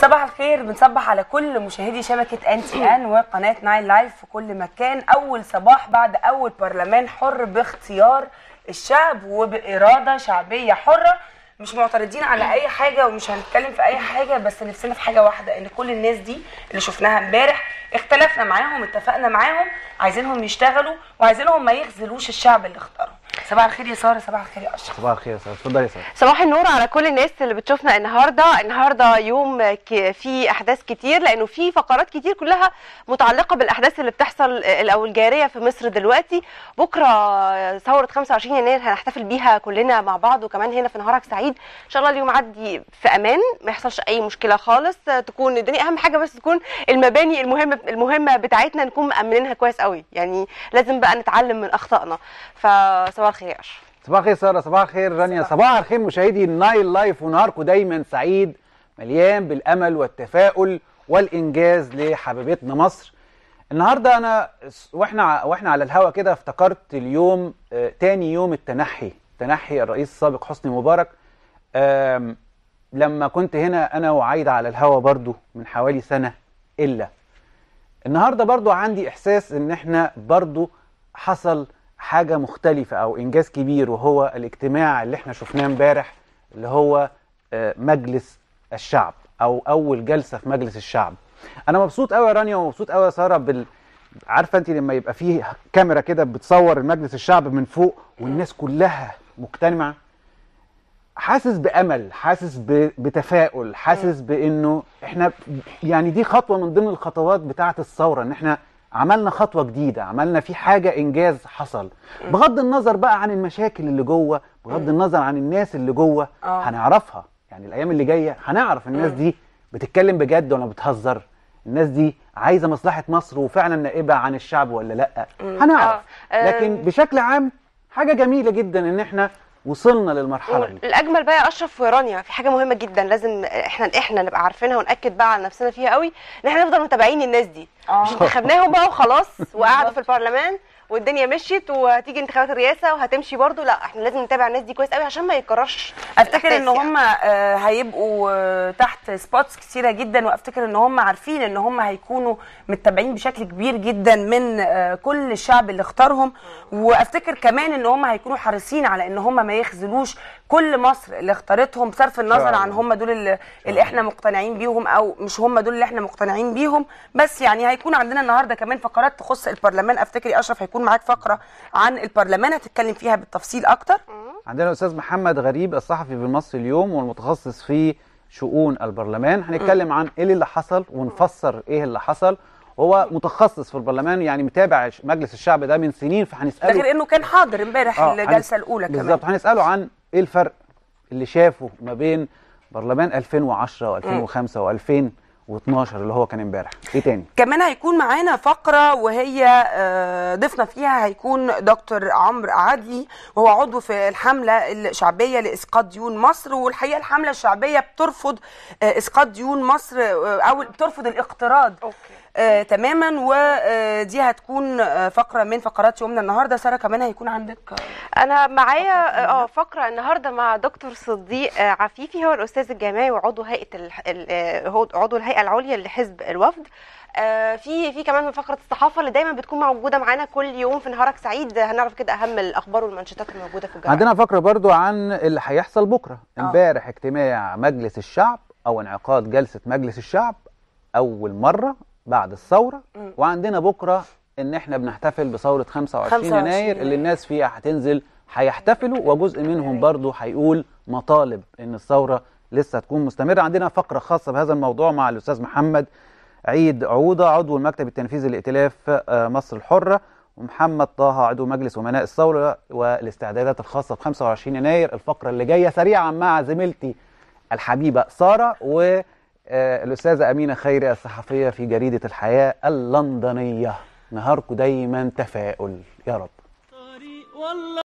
صباح الخير، بنصبح على كل مشاهدي شبكة NTN وقناة ناين لايف في كل مكان. أول صباح بعد أول برلمان حر باختيار الشعب وبإرادة شعبية حرة. مش معترضين على أي حاجة ومش هنتكلم في أي حاجة، بس نفسنا في حاجة واحدة، إن كل الناس دي اللي شفناها امبارح اختلفنا معاهم، اتفقنا معاهم، عايزينهم يشتغلوا وعايزينهم ما يخذلوش الشعب اللي اختارهم. صباح الخير يا ساره. صباح الخير يا اشرف. صباح الخير يا ساره. اتفضلي يا ساره. صباح النور على كل الناس اللي بتشوفنا النهارده يوم فيه احداث كتير، لانه في فقرات كتير كلها متعلقه بالاحداث اللي بتحصل او الجاريه في مصر دلوقتي. بكره ثوره 25 يناير هنحتفل بيها كلنا مع بعض، وكمان هنا في نهارك سعيد ان شاء الله اليوم عدي في امان، ما يحصلش اي مشكله خالص، تكون الدنيا اهم حاجه بس تكون المباني المهمه بتاعتنا نكون مأمنينها كويس قوي. يعني لازم بقى نتعلم من اخطائنا. فصباح الخير يا اشرف. صباح الخير ساره. صباح الخير رانيا. صباح الخير مشاهدي الناين لايف، ونهاركم دايما سعيد مليان بالامل والتفاؤل والانجاز لحبيبتنا مصر. النهارده انا واحنا على الهوا كده افتكرت اليوم تاني يوم تنحي الرئيس السابق حسني مبارك. لما كنت هنا انا وعايده على الهوا برضو من حوالي سنه، الا النهارده برضو عندي احساس ان احنا برضو حصل حاجة مختلفة أو إنجاز كبير، وهو الاجتماع اللي احنا شفناه امبارح اللي هو مجلس الشعب أو أول جلسة في مجلس الشعب. أنا مبسوط قوي يا رانيا ومبسوط قوي يا سارة عارفة أنت لما يبقى فيه كاميرا كده بتصور مجلس الشعب من فوق والناس كلها مجتمعة، حاسس بأمل، حاسس بتفاؤل، حاسس بأنه احنا يعني دي خطوة من ضمن الخطوات بتاعة الثورة، إن احنا عملنا خطوة جديدة، عملنا في حاجة إنجاز حصل، بغض النظر بقى عن المشاكل اللي جوه، بغض النظر عن الناس اللي جوه. هنعرفها يعني الأيام اللي جاية، هنعرف الناس دي بتتكلم بجد ولا بتهزر، الناس دي عايزة مصلحة مصر وفعلا نائبة عن الشعب ولا لأ، هنعرف. لكن بشكل عام حاجة جميلة جدا إن احنا وصلنا للمرحله دي. الاجمل بقى يا اشرف ورانيا في حاجه مهمه جدا لازم احنا نبقى عارفينها ونأكد بقى على نفسنا فيها قوي، ان احنا نفضل متابعين الناس دي. مش انتخبناهم بقى وخلاص وقعدوا في البرلمان والدنيا مشيت وهتيجي انتخابات الرئاسه وهتمشي برضو، لا احنا لازم نتابع الناس دي كويس قوي عشان ما يتكررش. افتكر ان هم هيبقوا تحت سبوتس كتيره جدا، وافتكر ان هم عارفين ان هم هيكونوا متابعين بشكل كبير جدا من كل الشعب اللي اختارهم، وافتكر كمان ان هم هيكونوا حريصين على ان هم ما يخذلوش كل مصر اللي اختارتهم، بصرف النظر عن هم دول اللي احنا مقتنعين بيهم او مش هم دول اللي احنا مقتنعين بيهم. بس يعني هيكون عندنا النهارده كمان فقرات تخص البرلمان. افتكر يا اشرف هيكون معاك فقره عن البرلمان هتتكلم فيها بالتفصيل اكتر. عندنا الاستاذ محمد غريب الصحفي في المصري اليوم والمتخصص في شؤون البرلمان، هنتكلم عن ايه اللي حصل ونفسر ايه اللي حصل. هو متخصص في البرلمان، يعني متابع مجلس الشعب ده من سنين، فهنساله ده غير انه كان حاضر امبارح الجلسه الاولى كمان. بالظبط، هنساله عن ايه الفرق اللي شافه ما بين برلمان 2010 و2005 و2012 اللي هو كان امبارح. ايه تاني كمان هيكون معانا فقره وهي ضيفنا فيها هيكون دكتور عمرو عدلي، وهو عضو في الحمله الشعبيه لاسقاط ديون مصر. والحقيقه الحمله الشعبيه بترفض اسقاط ديون مصر او بترفض الاقتراض تماما، ودي هتكون فقره من فقرات يومنا النهارده. ساره كمان هيكون عندك انا معايا فقره النهارده مع دكتور صديق عفيفي، هو الاستاذ الجامعي وعضو عضو الهيئه العليا لحزب الوفد. في كمان من فقره الصحافه اللي دايما بتكون موجوده معانا كل يوم في نهارك سعيد، هنعرف كده اهم الاخبار والمنشطات الموجوده في الجرائد. عندنا فقره برضو عن اللي هيحصل بكره. امبارح اجتماع مجلس الشعب او انعقاد جلسه مجلس الشعب اول مره بعد الثوره، وعندنا بكره ان احنا بنحتفل بثوره 25 يناير اللي الناس فيها هتنزل هيحتفلوا، وجزء منهم برضو هيقول مطالب ان الثوره لسه تكون مستمره. عندنا فقره خاصه بهذا الموضوع مع الاستاذ محمد عيد عوده عضو المكتب التنفيذي لائتلاف مصر الحره، ومحمد طه عضو مجلس امناء الثوره والاستعدادات الخاصه ب 25 يناير. الفقره اللي جايه سريعا مع زميلتي الحبيبه ساره والأستاذة أمينة خيري الصحفية في جريدة الحياة اللندنية. نهاركم دايما تفاؤل يا رب.